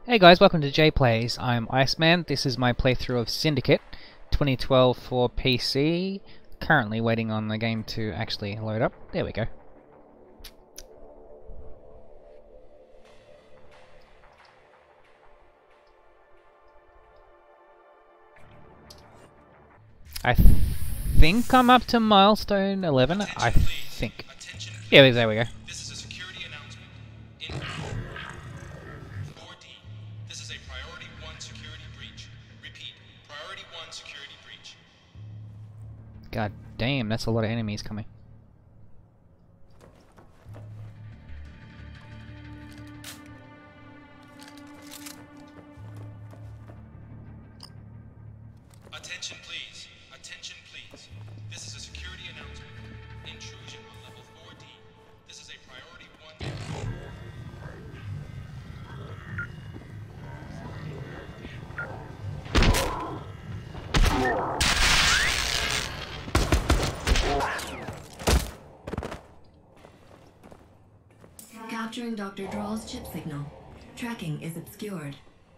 Hey guys, welcome to J Plays. I'm Iceman. This is my playthrough of Syndicate 2012 for PC. Currently waiting on the game to actually load up. There we go. I think I'm up to milestone 11. I think. Yeah, there we go. This is a security announcement. In 4D, this is a Priority 1 security breach. Repeat, Priority 1 security breach. God damn, that's a lot of enemies coming. Attention please. Attention please. This is a security announcement. Intrusion on level 4D. This is a Priority 1. Capturing Dr. Drawl's chip signal. Tracking is obscured.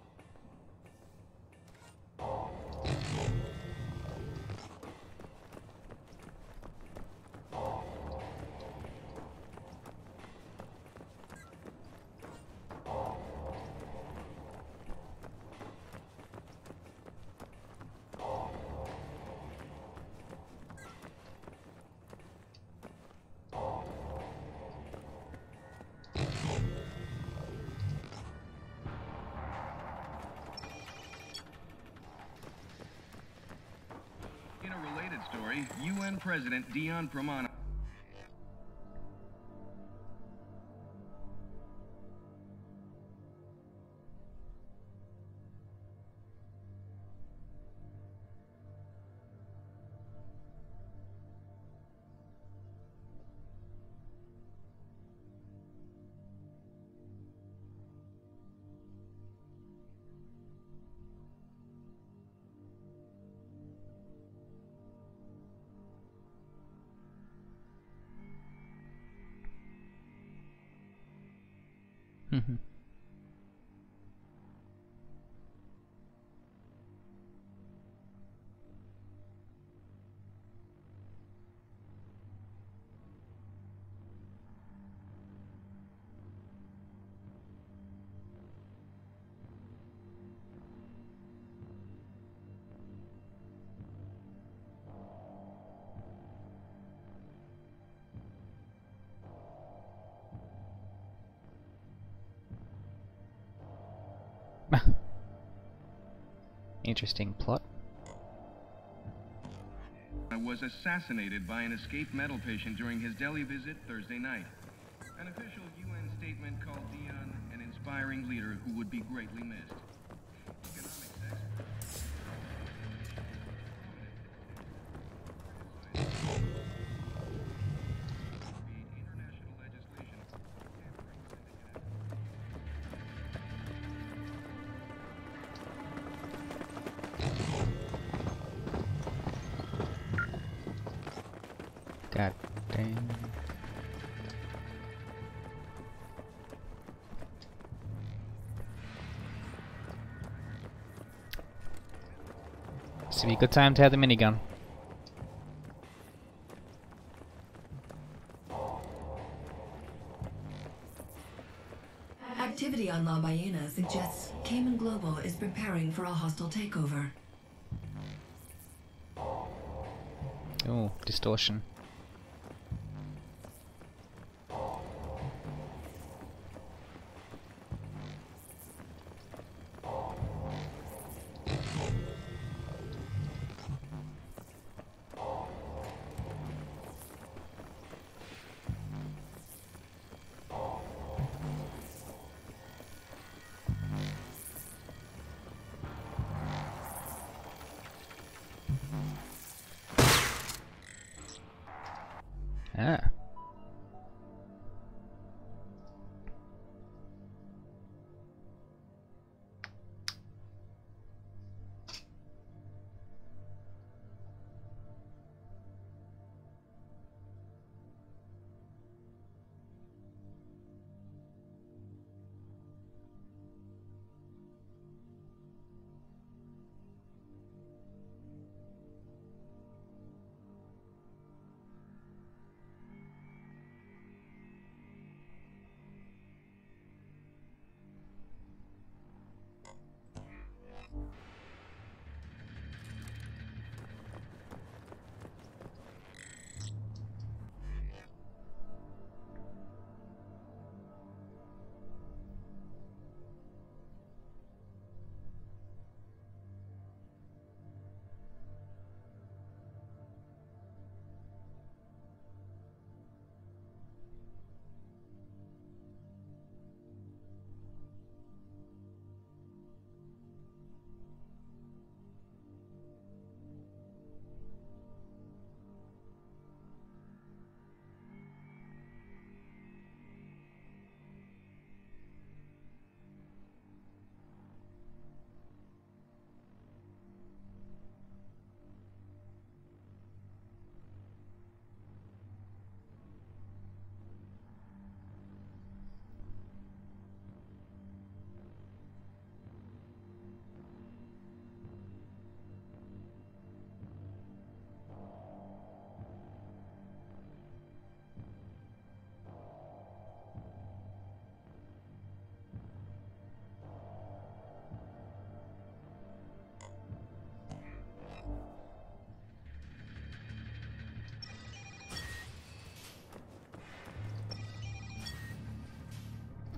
In a related story, UN President Dion Pramana. Interesting plot. Was assassinated by an escaped metal patient during his Delhi visit Thursday night. An official UN statement called Dion an inspiring leader who would be greatly missed. Economics experts. International legislation. God damn. This would be a good time to have the minigun. Activity on La Ballena suggests Cayman Global is preparing for a hostile takeover. Oh, distortion. Ah.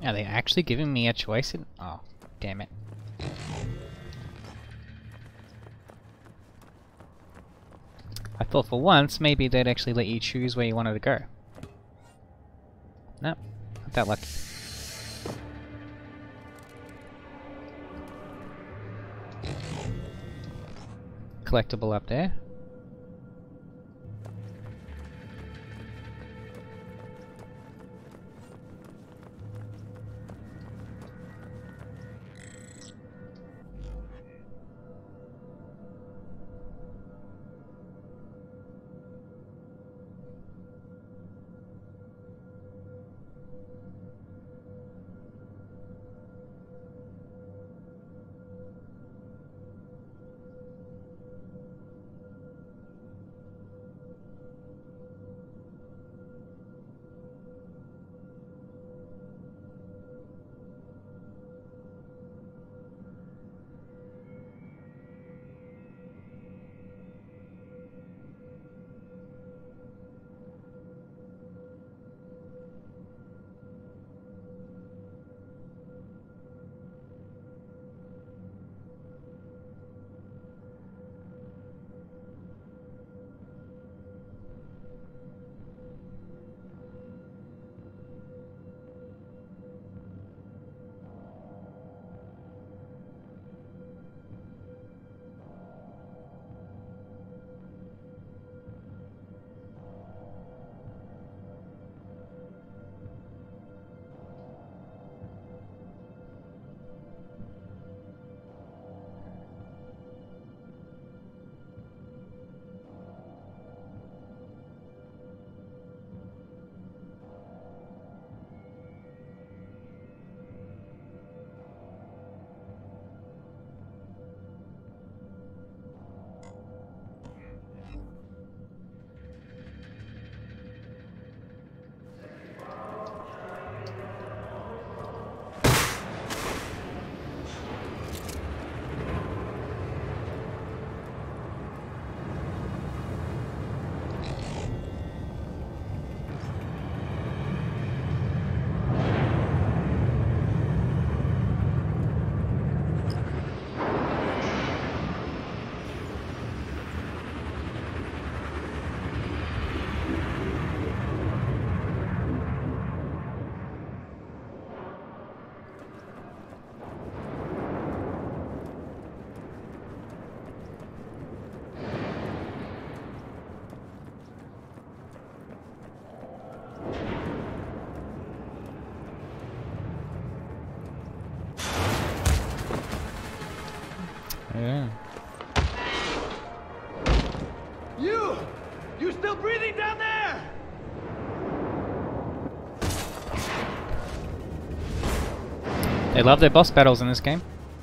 Are they actually giving me a choice? Oh, damn it. I thought for once maybe they'd actually let you choose where you wanted to go. Nope, not that lucky. Collectible up there. Yeah. You still breathing down there? They love their boss battles in this game.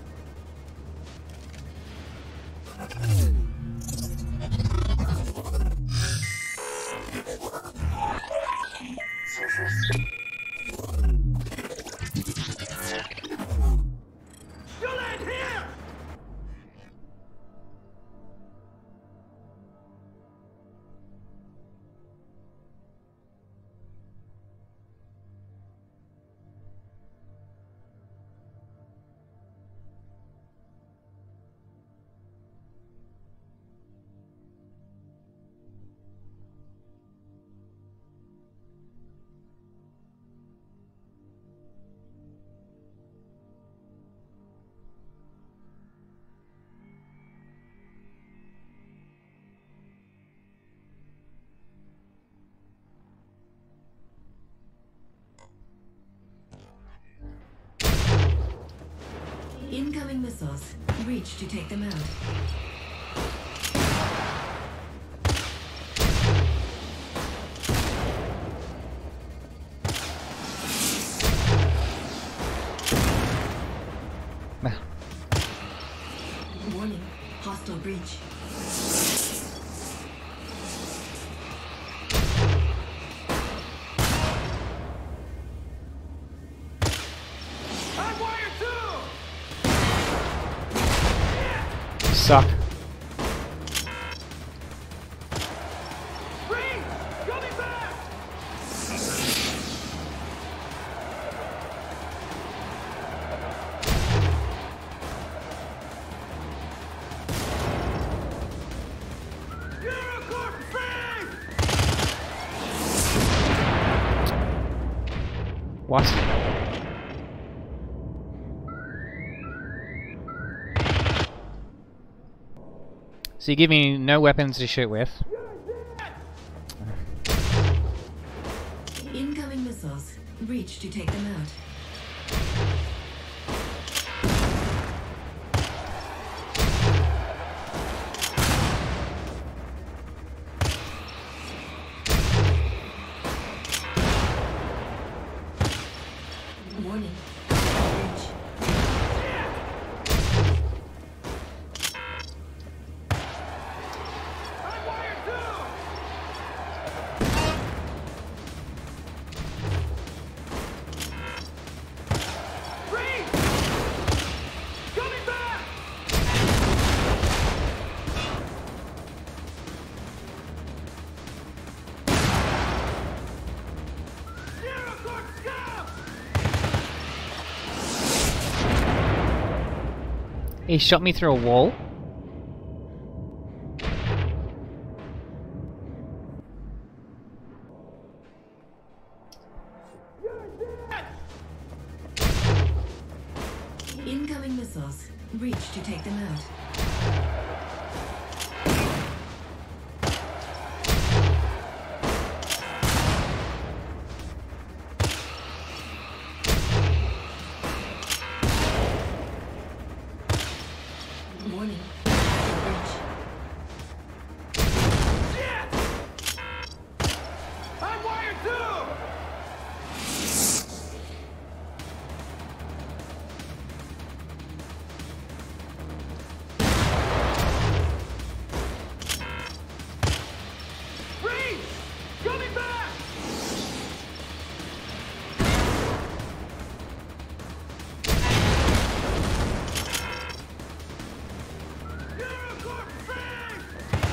Incoming missiles. Reach to take them out. Warning. Hostile breach. Suck. What? So you give me no weapons to shoot with. Incoming missiles. Reach to take them out. Warning. Reach. I'm wired too! Freeze! Coming back! Zero Corp scum! He shot me through a wall. Incoming missiles. Reach to take them out. Warning. Reach. I'm wired too! Freeze! Coming back! Zero Corp freeze!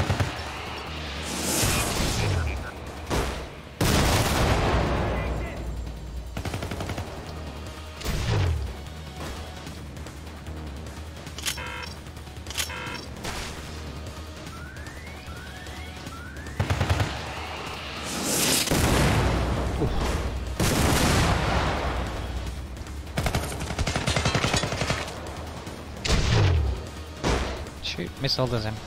Shoot, missile does him.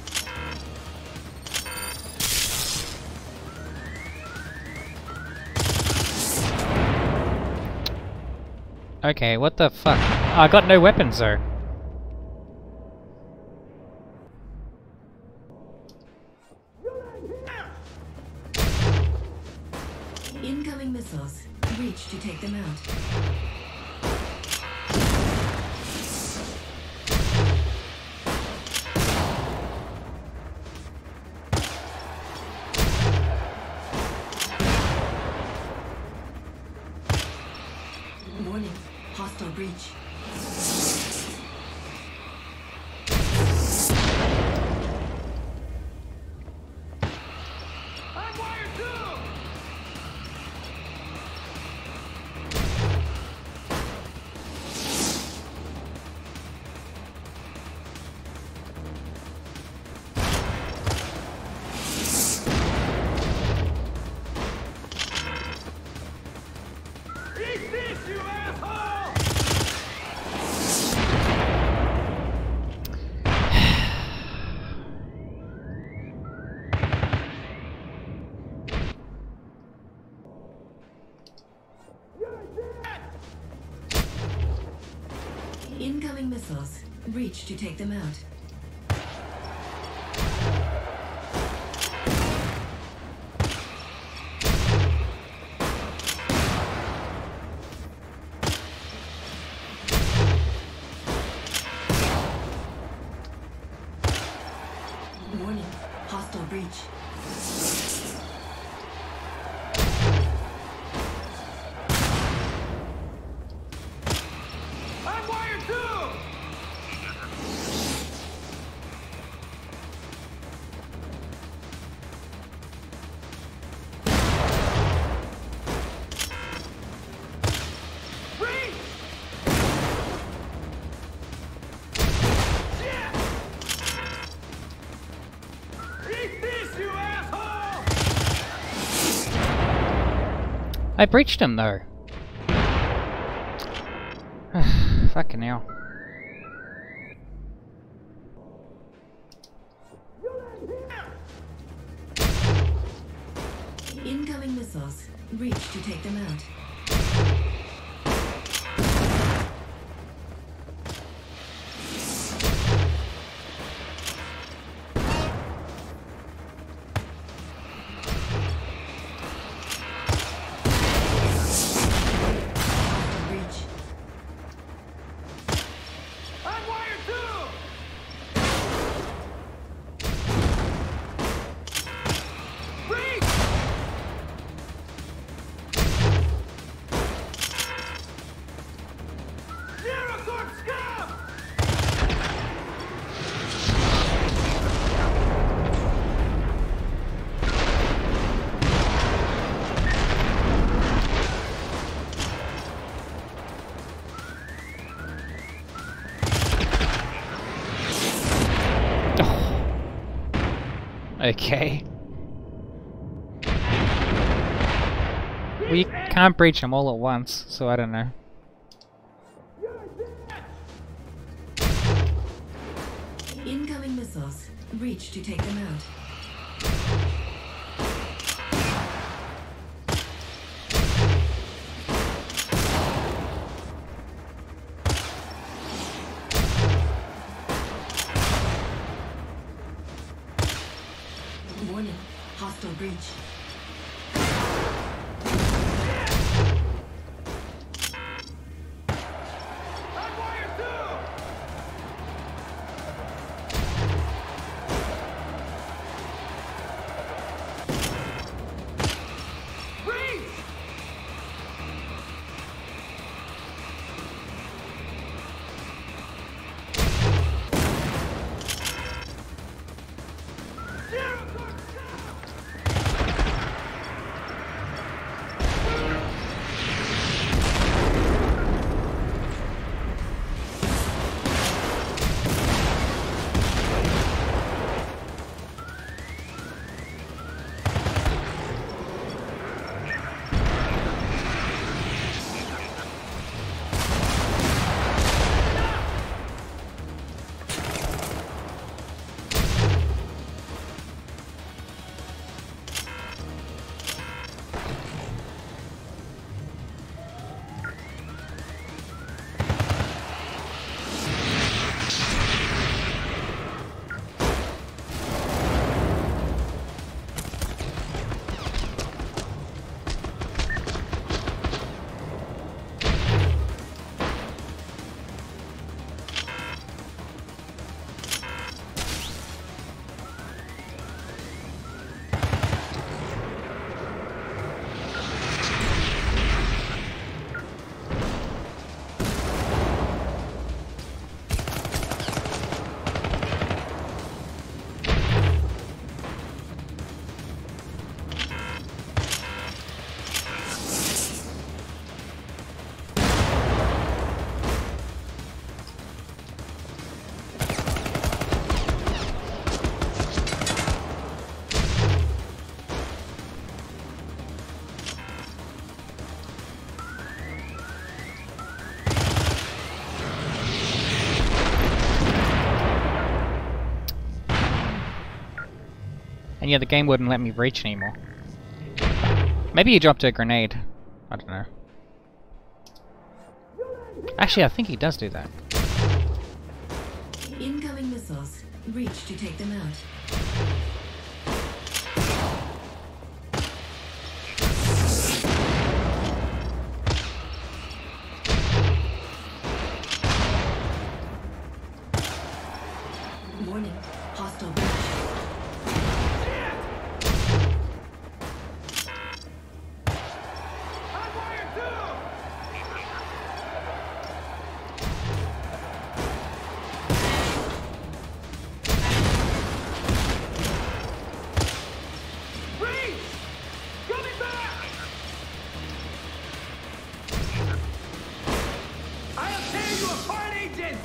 Okay, what the fuck? I got no weapons though. Incoming missiles. Reach to take them out. Warning. Hostile breach. I'm wired too! Eat this, you asshole! Incoming missiles. Reach to take them out. Warning. Hostile breach. I'm wired too! Freeze! Shit! Eat this, you asshole! I breached him though. Fucking hell. Incoming missiles. Reach to take them out. Reach. I'm wired too! Breach! Zero Corp scum! Okay. We can't breach them all at once, so I don't know. Incoming missiles. Reach to take them out. Warning. Hostile breach. I'm wired too! Breach! Zero Corp scum! And yeah, the game wouldn't let me breach anymore. Maybe he dropped a grenade. I don't know. Actually, I think he does do that. Incoming missiles. Reach to take them out. Warning. Hostile breach. I'm wired too! Breach! Coming back! I'll tear you apart, agent!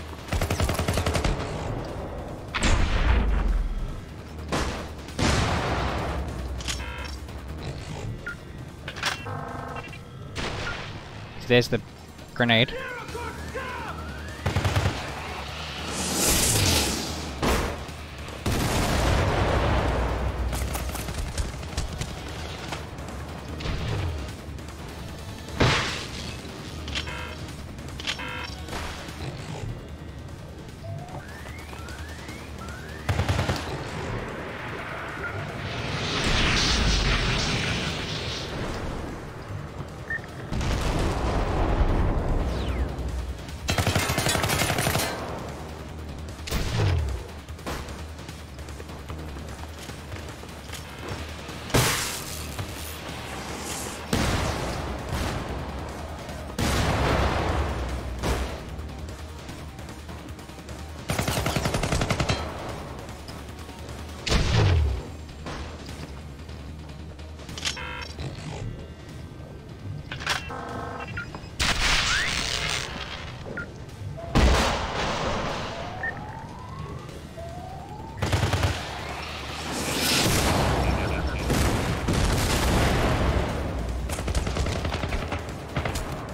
So there's the grenade. Zero Corp scum!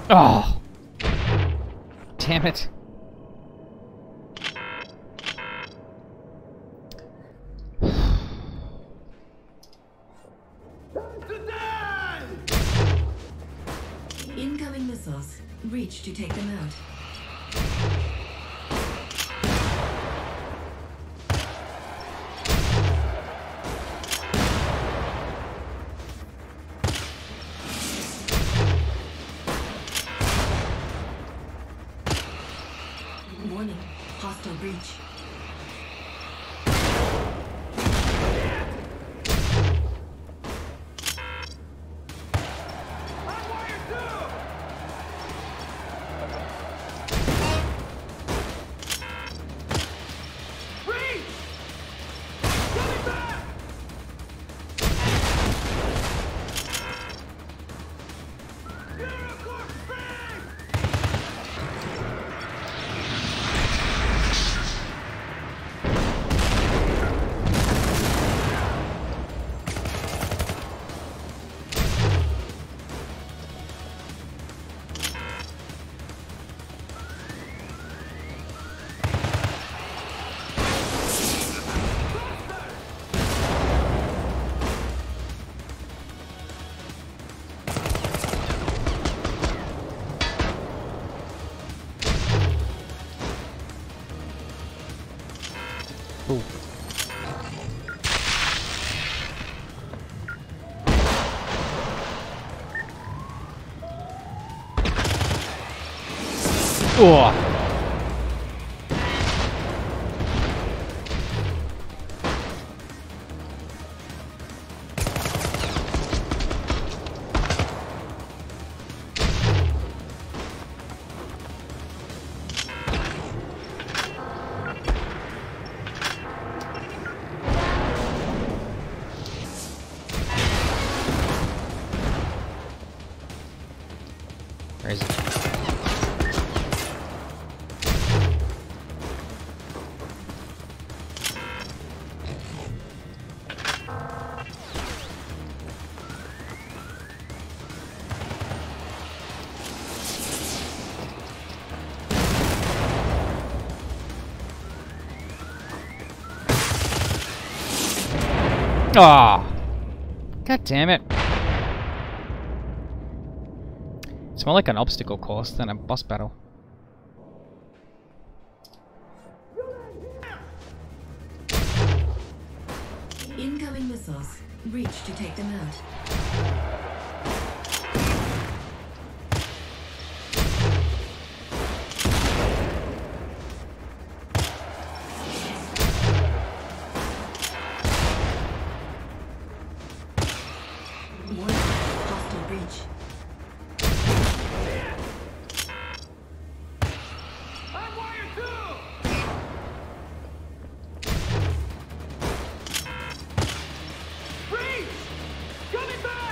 Oh! Damn it. Incoming missiles. Reach to take them out. Warning. Hostile breach. Ooh. Oh. Where is it? Ah! God damn it. It's more like an obstacle course than a boss battle. Incoming missiles. Reach to take them out. Warning. Hostile breach. I'm wired too! Freeze! Coming back!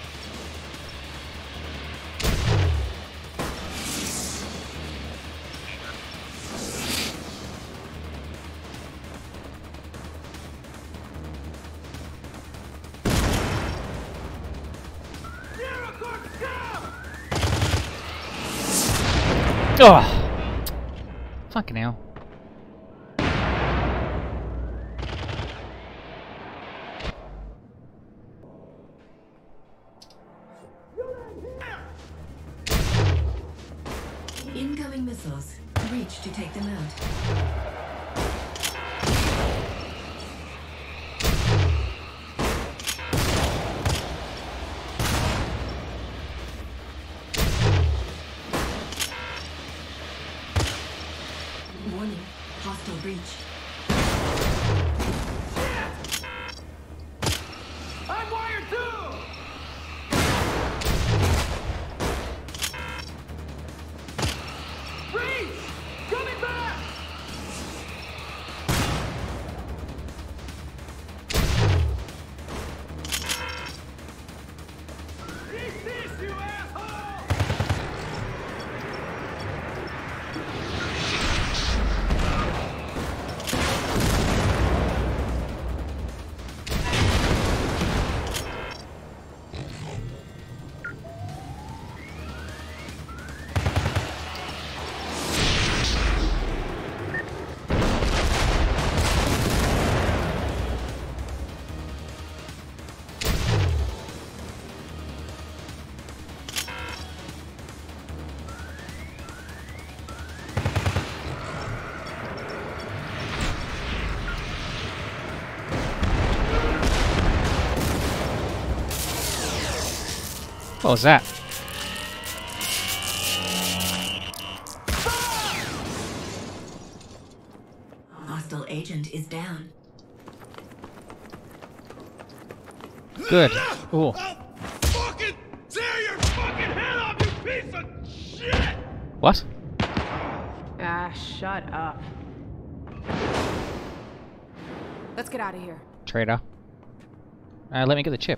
Zero Corp, go! Oh! Fucking hell. Incoming missiles. Reach to take them out. Warning. Hostile breach. I'm wired too! Freeze! Coming back! What was that? Hostile agent is down. Good. Ooh. Fucking tear your fucking head off, you piece of shit! What? Ah, shut up. Let's get out of here. Traitor. Let me get the chip.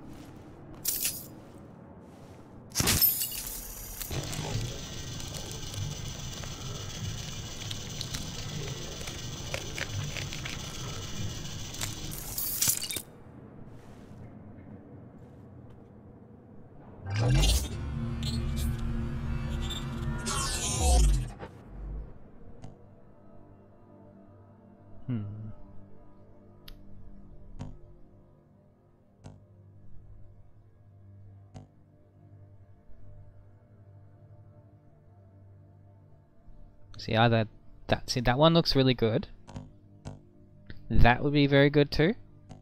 See, either that one looks really good. That would be very good too.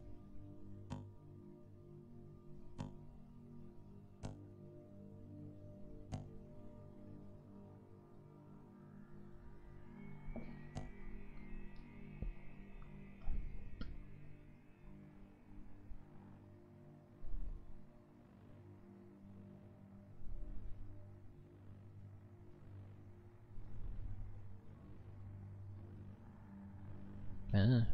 Ah.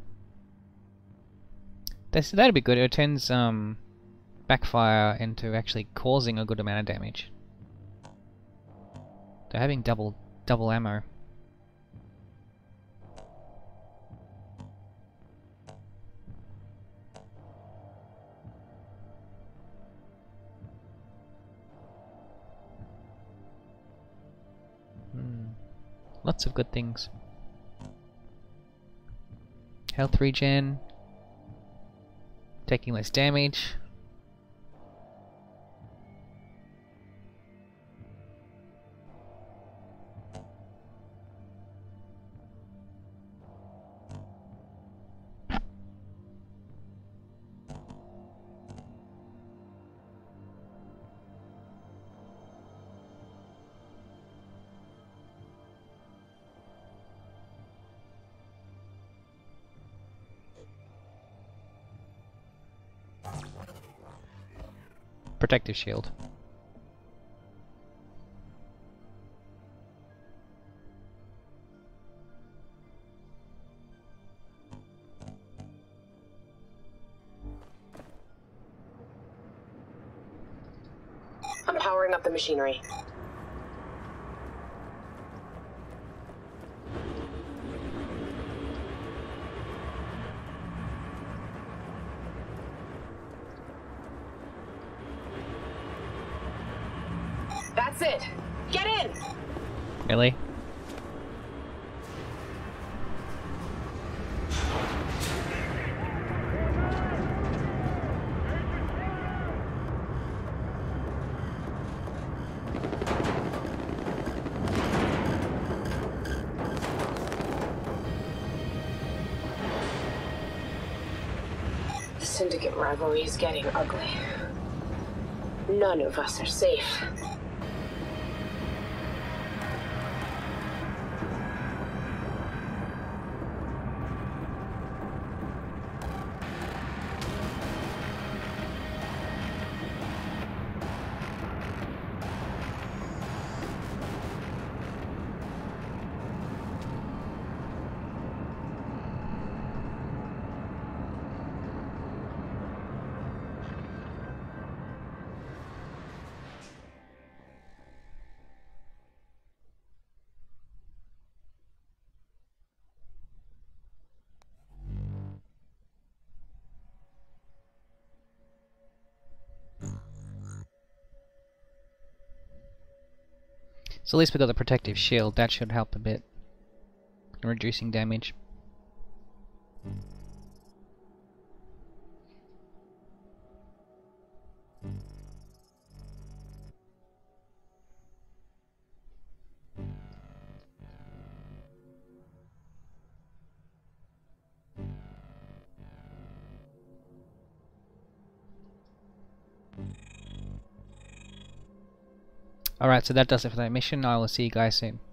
That'd be good. It turns backfire into actually causing a good amount of damage. They're having double ammo. Lots of good things. Health regen. Taking less damage. Protective shield. I'm powering up the machinery. That's it. Get in. Really? The Syndicate rivalry is getting ugly. None of us are safe. So at least we got the protective shield. That should help a bit in reducing damage. Alright, so that does it for that mission. I will see you guys soon.